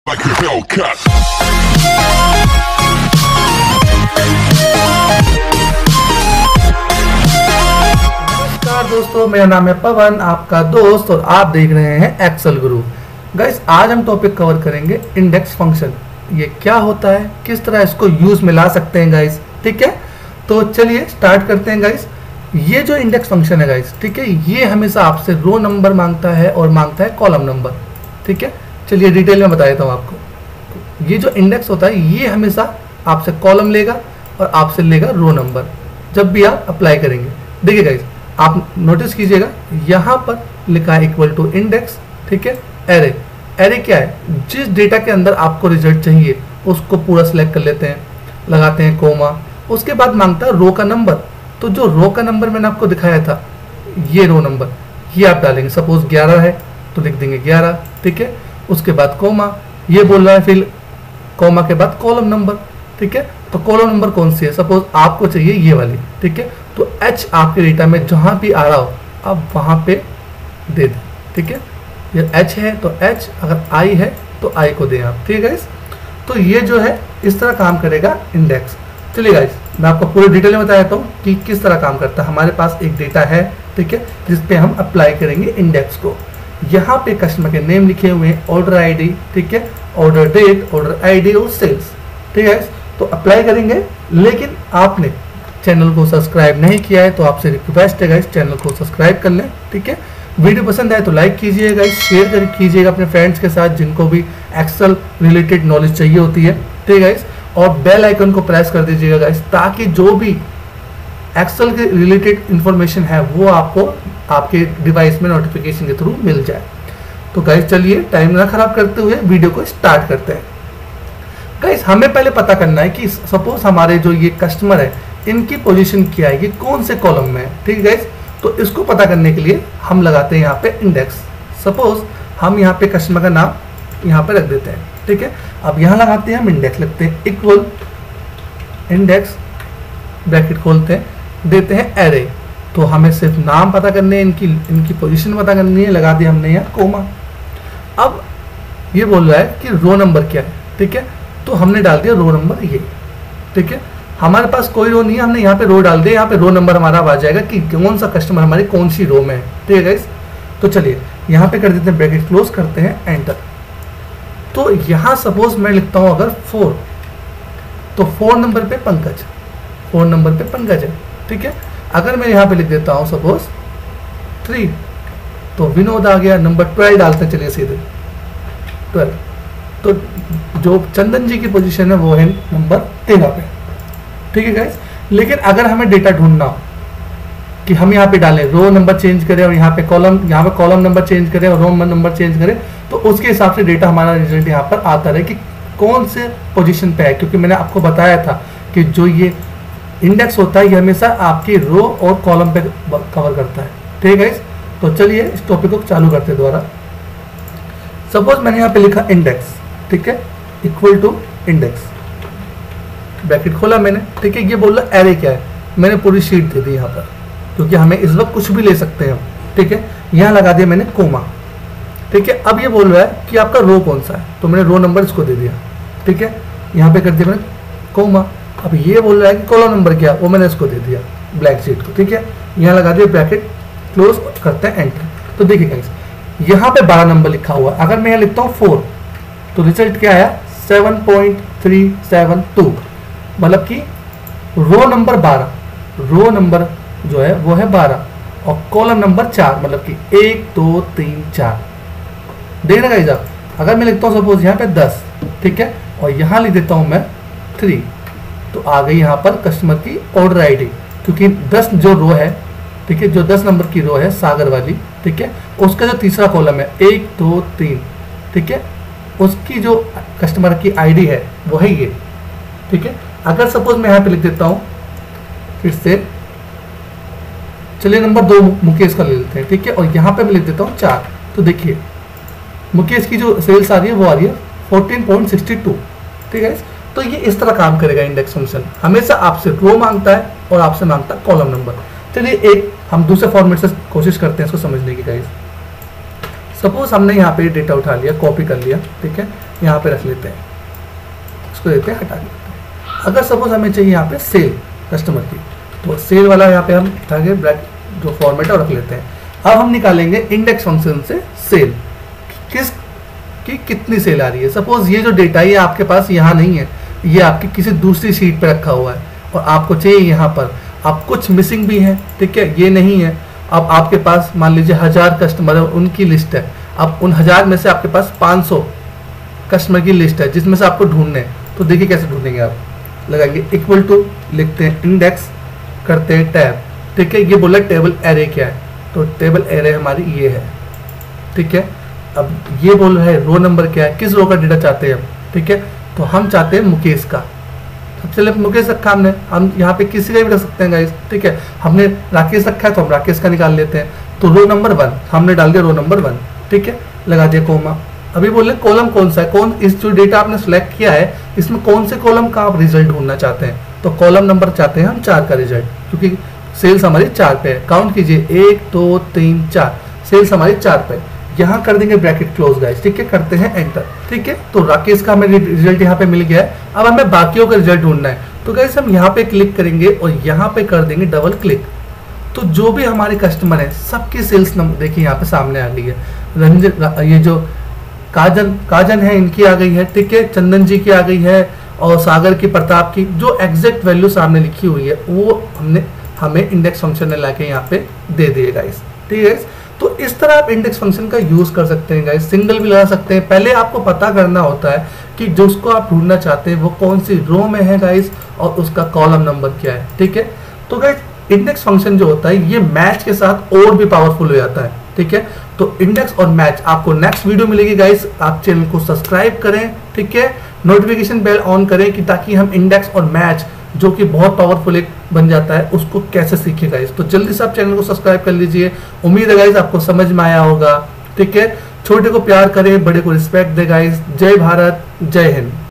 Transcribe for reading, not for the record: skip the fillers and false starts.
Like a Hellcat. नमस्कार दोस्तों, मेरा नाम है पवन, आपका दोस्त, और आप देख रहे हैं एक्सेल गुरु। गाइस, आज हम टॉपिक कवर करेंगे इंडेक्स फंक्शन। ये क्या होता है, किस तरह इसको यूज में ला सकते हैं गाइस। ठीक है, तो चलिए स्टार्ट करते हैं गाइस। ये जो इंडेक्स फंक्शन है गाइस, ठीक है, ये हमेशा आपसे रो नंबर मांगता है और मांगता है कॉलम नंबर। ठीक है, चलिए डिटेल में बता देता हूँ आपको। ये जो इंडेक्स होता है ये हमेशा आपसे कॉलम लेगा और आपसे लेगा रो नंबर जब भी आप अप्लाई करेंगे। देखिए गाइस, आप नोटिस कीजिएगा, यहाँ पर लिखा है इक्वल टू इंडेक्स। ठीक है, एरे। एरे क्या है, जिस डेटा के अंदर आपको रिजल्ट चाहिए उसको पूरा सिलेक्ट कर लेते हैं, लगाते हैं कोमा, उसके बाद मांगता है रो का नंबर। तो जो रो का नंबर मैंने आपको दिखाया था, ये रो नंबर ये आप डालेंगे। सपोज 11 है तो लिख देंगे 11। ठीक है, उसके बाद कोमा, ये बोल रहा है फिर कोमा के बाद कॉलम नंबर। ठीक है, तो कॉलम नंबर कौन सी है, सपोज आपको चाहिए ये वाली। ठीक है, तो एच आपके डेटा में जहाँ भी आ रहा हो आप वहाँ पे दे दें। ठीक है, ये एच है तो एच, अगर आई है तो आई को दें आप। ठीक है गाइस, तो ये जो है इस तरह काम करेगा इंडेक्स। चलिए गाइस, मैं आपको पूरे डिटेल में बता देता हूँ कि किस तरह काम करता है। हमारे पास एक डेटा है, ठीक है, जिसपे हम अप्लाई करेंगे इंडेक्स को। यहाँ पे कस्टमर के नेम लिखे हुए हैं, ऑर्डर आईडी, ठीक है, ऑर्डर डेट, ऑर्डर आईडी और सेल्स। ठीक है, तो अप्लाई करेंगे। लेकिन आपने चैनल को सब्सक्राइब नहीं किया है तो आपसे रिक्वेस्ट है गाइस, चैनल को सब्सक्राइब कर लें। ठीक है, वीडियो पसंद आए तो लाइक कीजिएगा गाइस, शेयर कीजिएगा अपने फ्रेंड्स के साथ जिनको भी एक्सेल रिलेटेड नॉलेज चाहिए होती है। ठीक है गाइस, और बेल आइकन को प्रेस कर दीजिएगा गाइस, ताकि जो भी एक्सेल के रिलेटेड इंफॉर्मेशन है वो आपको आपके डिवाइस में नोटिफिकेशन के थ्रू मिल जाए। तो गाइस चलिए टाइम ना खराब करते हुए वीडियो को स्टार्ट करते हैं। गाइस, हमें पहले पता करना है कि सपोज हमारे जो ये कस्टमर है इनकी पोजीशन क्या है, ये कौन से कॉलम में है। ठीक है गाइस, तो इसको पता करने के लिए हम लगाते हैं यहाँ पे इंडेक्स। सपोज हम यहाँ पे कस्टमर का नाम यहाँ पे रख देते हैं। ठीक है, अब यहाँ लगाते हैं हम इंडेक्स, लिखते हैं इक्वल इंडेक्स, ब्रैकेट खोलते हैं, देते हैं एरे। तो हमें सिर्फ नाम पता करने हैं, इनकी पोजीशन पता करनी है, लगा दिया हमने यहाँ कोमा। अब ये बोल रहा है कि रो नंबर क्या है। ठीक है, तो हमने डाल दिया रो नंबर ये। ठीक है, हमारे पास कोई रो नहीं है, हमने यहाँ पे रो डाल दिया, यहाँ पे रो नंबर हमारा आ जाएगा कि कौन सा कस्टमर हमारी कौन सी रो में है। ठीक है गाइस, तो चलिए यहाँ पे कर देते हैं ब्रैकेट क्लोज, करते हैं एंटर। तो यहाँ सपोज मैं लिखता हूँ अगर 4, तो 4 नंबर पे पंकज, 4 नंबर पे पंकज है। ठीक है, अगर मैं यहाँ पे लिख देता हूँ सपोज 3, तो विनोद आ गया। नंबर 12 डालते हैं, चलिए सीधे 12। तो जो चंदन जी की पोजीशन है वो है नंबर 13 पे। ठीक है गाइस, लेकिन अगर हमें डेटा ढूंढना हो कि हम यहाँ पे डालें, रो नंबर चेंज करें और यहाँ पे कॉलम नंबर चेंज करें और रो नंबर चेंज करें, तो उसके हिसाब से डेटा हमारा रिजल्ट यहाँ पर आता रहे कि कौन से पोजीशन पे है। क्योंकि मैंने आपको बताया था कि जो ये इंडेक्स होता है ये हमेशा आपकी रो और कॉलम पे कवर करता है। ठीक है गाइस, तो चलिए इस टॉपिक को चालू करते हैं दोबारा। सपोज मैंने यहाँ पे लिखा इंडेक्स, ठीक है, इक्वल टू इंडेक्स, ब्रैकेट खोला मैंने। ठीक है, ये बोल रहा एरे क्या है, मैंने पूरी शीट दे दी यहाँ पर, क्योंकि हमें इस वक्त कुछ भी ले सकते हैं हम। ठीक है, यहाँ लगा दिया मैंने कोमा। ठीक है, अब ये बोल रहा है कि आपका रो कौन सा है, तो मैंने रो नंबर इसको दे दिया। ठीक है, यहाँ पे कर दिया मैंने कोमा। अब ये बोल रहा है कि कॉलम नंबर क्या, वो मैंने इसको दे दिया ब्लैक शीट को। ठीक है, यहाँ लगा दिया ब्रैकेट क्लोज, करते हैं एंटर। तो देखिए गाइस, यहाँ पे 12 नंबर लिखा हुआ है। अगर मैं यहाँ लिखता हूँ 4, तो रिजल्ट क्या आया 7.372, मतलब कि रो नंबर 12, रो नंबर जो है वो है 12 और कॉलम नंबर 4, मतलब कि 1 2 3 4। देख रहे गाइस आप, अगर मैं लिखता हूँ सपोज यहाँ पे 10, ठीक है, और यहाँ लिख देता हूँ मैं 3, तो आ गई यहाँ पर कस्टमर की ऑर्डर आईडी, क्योंकि 10 जो रो है, ठीक है, जो 10 नंबर की रो है सागर वाली, ठीक है, उसका जो तीसरा कॉलम है 1 2 3, ठीक है, उसकी जो कस्टमर की आईडी है वो है ये। ठीक है, अगर सपोज मैं यहाँ पे लिख देता हूँ फिर से, चलिए नंबर 2 मुकेश का ले लेते हैं। ठीक है, और यहाँ पे मैं लिख देता हूँ 4, तो देखिए मुकेश की जो सेल्स आ रही है वो आ रही है 14.62। ठीक है, तो ये इस तरह काम करेगा इंडेक्स फंक्शन, हमेशा आपसे रो मांगता है और आपसे मांगता है कॉलम नंबर। चलिए एक हम दूसरे फॉर्मेट से कोशिश करते हैं इसको समझने की गाइस। सपोज हमने यहाँ पे डेटा उठा लिया, कॉपी कर लिया, ठीक है, यहाँ पे रख लेते हैं, इसको देते हैं, हटा देते हैं। अगर सपोज हमें चाहिए यहाँ पे सेल कस्टमर की, तो सेल वाला यहाँ पे हम उठा के ब्रैकेट जो फॉर्मेट है रख लेते हैं। अब हम निकालेंगे इंडेक्स फंक्शन से सेल की कितनी सेल आ रही है। सपोज ये जो डेटा ये आपके पास यहाँ नहीं है, ये आपकी किसी दूसरी शीट पे रखा हुआ है और आपको चाहिए यहाँ पर, आप कुछ मिसिंग भी है, ठीक है, ये नहीं है। अब आपके पास मान लीजिए 1000 कस्टमर है, उनकी लिस्ट है। अब उन 1000 में से आपके पास 500 कस्टमर की लिस्ट है जिसमें से आपको ढूंढने हैं। तो देखिए कैसे ढूंढेंगे, आप लगाएंगे इक्वल टू, लिखते हैं इंडेक्स, करते हैं टैब, ठीक है। ये बोला टेबल एरे क्या है, तो टेबल एरे हमारी ये है, ठीक है। अब ये बोल रहा है रो नंबर क्या है, किस रो का डेटा चाहते हैं हम, ठीक है। तो हम चाहते हैं मुकेश का, सबसे पहले मुकेश रखा हमने, हम यहाँ पे किसी का भी रख सकते हैं गाइस, ठीक है। हमने राकेश रखा है तो हम राकेश का निकाल लेते हैं। तो रो नंबर 1 हमने डाल दिया, रो नंबर 1, ठीक है, लगा दिया कोमा। अभी बोले कॉलम कौन सा है, कौन इस जो डेटा आपने सेलेक्ट किया है इसमें कौन से कॉलम का आप रिजल्ट ढूंढना चाहते हैं। तो कॉलम नंबर चाहते हैं हम 4 का रिजल्ट, क्योंकि सेल्स हमारी 4 पे है। काउंट कीजिए 1 2 3 4, सेल्स हमारी 4 पे। यहाँ कर देंगे ब्रैकेट क्लोज गाइस, ठीक है, करते हैं एंटर, ठीक है। तो राकेश का हमें रिजल्ट यहाँ पे मिल गया है। अब हमें बाकियों का रिजल्ट ढूंढना है, तो गाइस हम यहाँ पे क्लिक करेंगे और यहाँ पे कर देंगे डबल क्लिक। तो जो भी हमारे कस्टमर है सबकी सेल्स नंबर देखिए यहाँ पे सामने आ गई है। रंजन, ये जो काजन है इनकी आ गई है, ठीक है, चंदन जी की आ गई है, और सागर की, प्रताप की, जो एग्जैक्ट वैल्यू सामने लिखी हुई है वो हमें इंडेक्स फंक्शन में लाके यहाँ पे दे दिए गाइस, ठीक है। तो इस तरह आप इंडेक्स फंक्शन का यूज कर सकते हैं गाइस, सिंगल भी लगा सकते हैं। पहले आपको पता करना होता है कि जो उसको आप ढूंढना चाहते हैं वो कौन सी रो में है गाइस, और उसका कॉलम नंबर क्या है, ठीक है। तो गाइस इंडेक्स फंक्शन जो होता है ये मैच के साथ और भी पावरफुल हो जाता है, ठीक है। तो इंडेक्स और मैच आपको नेक्स्ट वीडियो मिलेगी गाइस। आप चैनल को सब्सक्राइब करें, ठीक है, नोटिफिकेशन बेल ऑन करें कि ताकि हम इंडेक्स और मैच जो कि बहुत पावरफुल एक बन जाता है उसको कैसे सीखें गाइस। तो जल्दी से आप चैनल को सब्सक्राइब कर लीजिए। उम्मीद है गाइस आपको समझ में आया होगा, ठीक है। छोटे को प्यार करें, बड़े को रिस्पेक्ट दे गाइस। जय भारत, जय हिंद।